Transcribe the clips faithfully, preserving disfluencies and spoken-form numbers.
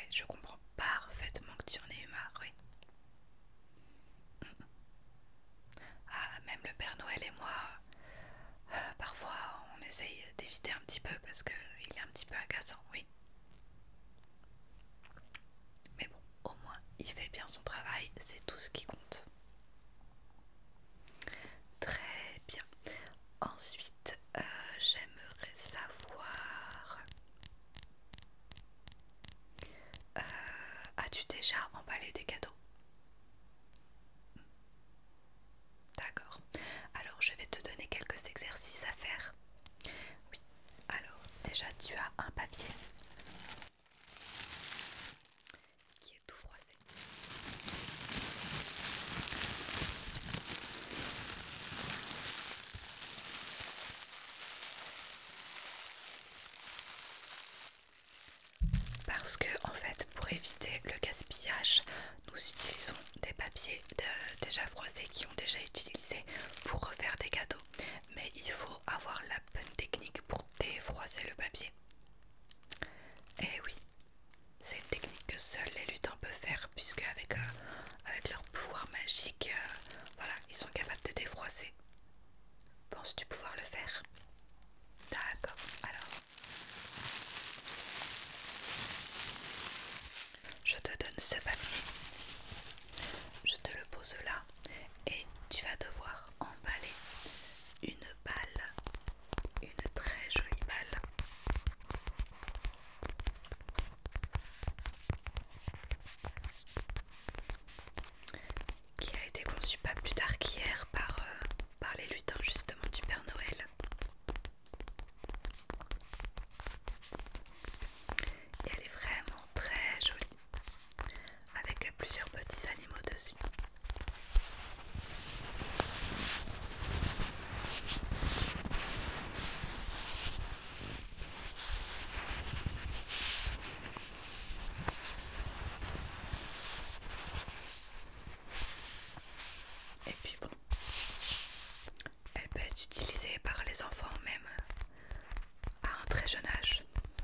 je comprends parfaitement que tu en aies eu marre, oui. Ah, même le Père Noël et moi, euh, parfois on essaye d'éviter un petit peu parce qu'il est un petit peu agaçant, oui. Mais bon, au moins il fait bien son travail, c'est tout ce qui compte. Très bien. Ensuite, euh, j'aimerais savoir... Euh, as-tu déjà emballé des cadeaux? D'accord. Alors je vais te donner quelques exercices à faire. Oui. Alors déjà tu as un papier qui est tout froissé. Parce que en fait pour éviter le gaspillage, nous utilisons des papiers de, déjà froissés qui ont déjà été utilisés pour refaire des cadeaux. Mais il faut avoir la bonne technique pour défroisser le papier. Et oui, c'est une technique que seuls les lutins peuvent faire puisque avec, euh, avec leur pouvoir magique, euh, voilà, ils sont capables de défroisser. Penses-tu pouvoir le faire? D'accord, alors je te donne ce papier, je te le pose là et tu vas devoir emballer une balle, une très jolie balle. Qui a été conçue pas plus tard qu'hier par, euh, par les lutins justement du Père Noël. Et elle est vraiment très jolie, avec plusieurs petits animaux dessus. Et puis bon, elle peut être utilisée par les enfants même à un très jeune âge.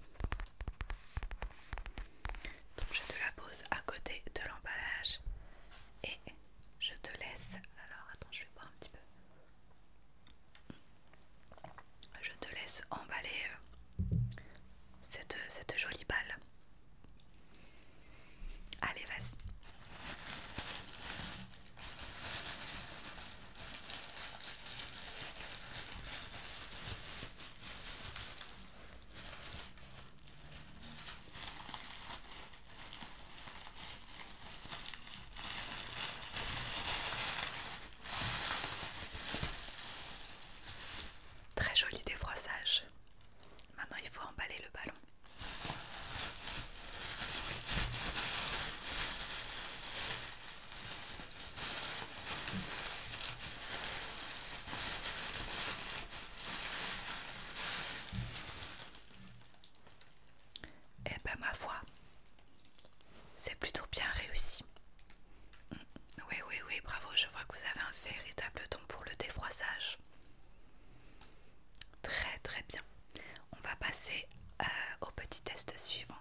Donc je te la pose à côté de l'emballage et je te laisse. Alors attends, je vais boire un petit peu. Je te laisse emballer euh, cette, cette jolie balle. Allez, vas-y. Très joli défroissage. Maintenant il faut emballer le ballon. Eh ben ma foi, c'est plutôt bien réussi. Oui, oui, oui, bravo, je vois que vous avez un véritable don pour le défroissage. Très très bien. On va passer euh, au petit test suivant.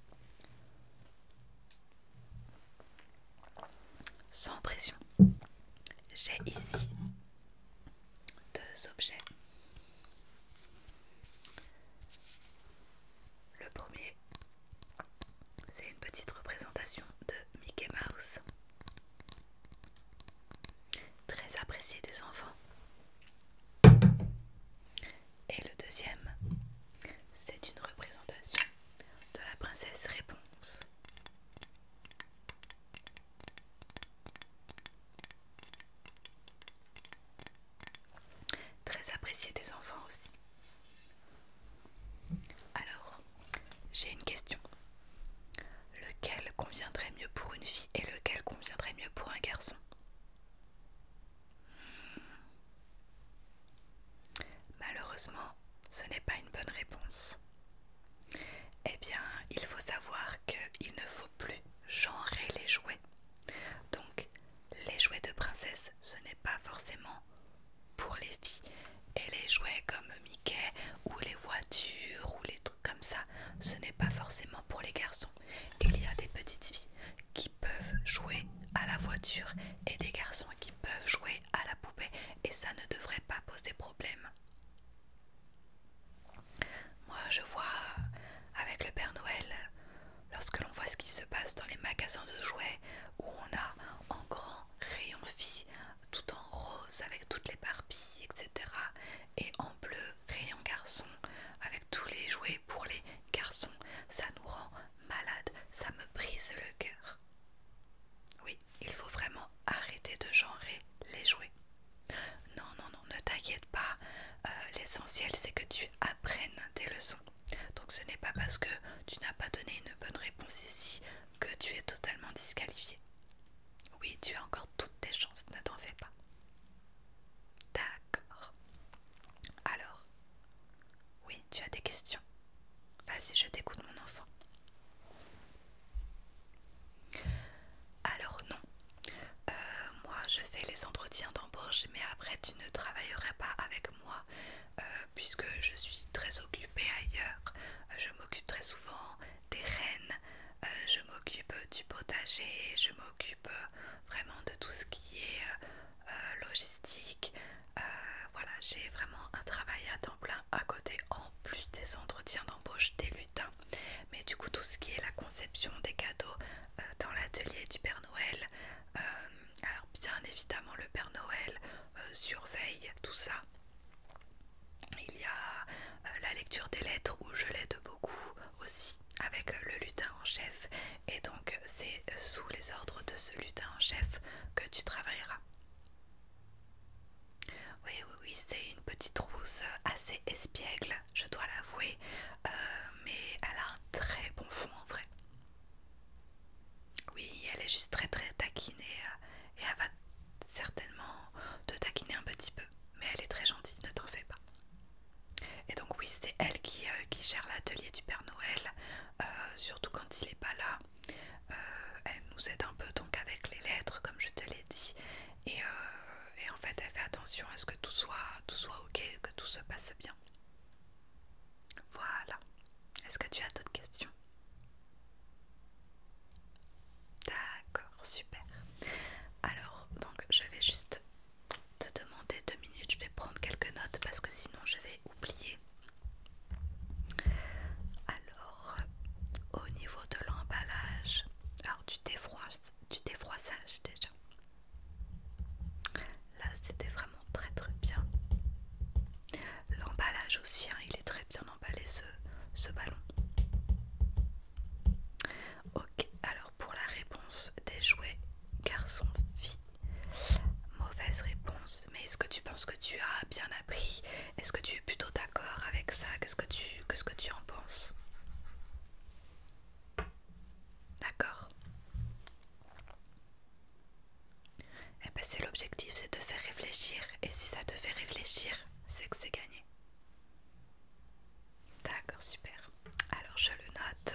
Sans pression. J'ai ici deux objets. Le premier, c'est une petite représentation de Mickey Mouse, très apprécié des enfants. Et le deuxième, c'est une représentation de la princesse Réponse. Très apprécié des enfants aussi. Alors, j'ai une question. Lequel voiture et des garçons qui peuvent jouer à la poupée et ça ne devrait pas poser problème. Moi je vois avec le Père Noël, lorsque l'on voit ce qui se passe dans les magasins de jouets où on a en grand rayon filles tout en rose avec toutes les Barbies, et cetera. Et en bleu rayon garçon avec tous les jouets pour les garçons, ça nous rend malades, ça me brise le cœur. Oui, il faut vraiment arrêter de genrer les jouets. Non, non, non, ne t'inquiète pas, euh, l'essentiel c'est que tu apprennes tes leçons. Donc ce n'est pas parce que tu n'as pas donné une bonne réponse ici que tu es totalement disqualifié. Oui, tu as encore toutes tes chances, ne t'en fais pas. D'accord. Alors, oui, tu as des questions. Vas-y, je t'écoute mon enfant. Alors non, euh, moi je fais les entretiens d'embauche, mais après tu ne travaillerais pas avec moi euh, puisque je suis très occupée ailleurs. Euh, je m'occupe très souvent des rennes, euh, je m'occupe du potager, je m'occupe euh, vraiment de tout ce qui est euh, euh, logistique. Euh, voilà, j'ai vraiment un travail à temps plein à côté en plus des entretiens d'embauche des lutins. Mais du coup tout ce qui est la conception des cadeaux euh, dans l'atelier du Père Noël, euh, alors bien évidemment le Père Noël euh, surveille tout ça. Il y a euh, la lecture des lettres où je l'aide beaucoup aussi avec euh, le lutin en chef et donc c'est sous les ordres de ce lutin en chef que tu travailleras. Oui, oui, oui, c'est une petite rousse assez espiègle, je dois l'avouer, euh, mais elle a un très bon fond en vrai. Oui, elle est juste très très taquine et, euh, et elle va certainement te taquiner un petit peu, mais elle est très gentille, ne t'en fais pas. Et donc oui, c'est elle qui, euh, qui gère l'atelier du Père Noël, euh, surtout quand il n'est pas là. Euh, elle nous aide un peu donc avec les lettres, comme je te l'ai dit, et, euh, et en fait elle fait attention à ce que tout soit, tout soit ok, que tout se passe bien. Voilà. Est-ce que tu as d'autres questions? D'accord, super. Alors, donc je vais juste te demander deux minutes, je vais prendre quelques notes parce que sinon je vais oublier. Alors, au niveau de l'emballage, alors du défroissage, du défroissage déjà. Là, c'était vraiment très très bien. L'emballage aussi, hein, il est très bien emballé ce, ce ballon. Ok, alors pour la réponse des jouets garçons-filles, mauvaise réponse. Mais est-ce que tu penses que tu as bien appris? Est-ce que tu es plutôt d'accord avec ça? Qu'est-ce que tu, qu'est-ce que tu en penses? D'accord. Eh ben c'est l'objectif, c'est de faire réfléchir. Et si ça te fait réfléchir, c'est que c'est gagné. D'accord, super. Alors je le note.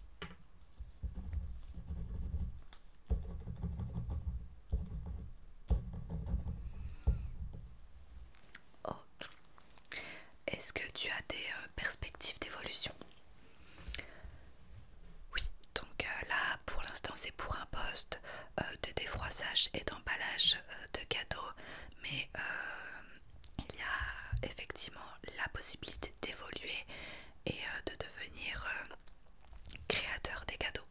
Ok. Est-ce que tu as des euh, perspectives d'évolution? Oui, donc euh, là pour l'instant c'est pour un poste euh, de défroissage et d'emballage euh, de cadeaux, mais euh, il y a effectivement la possibilité d'évoluer et euh, de devenir euh, créateur des cadeaux.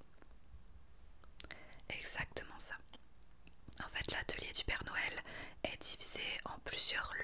Exactement ça. En fait, l'atelier du Père Noël est divisé en plusieurs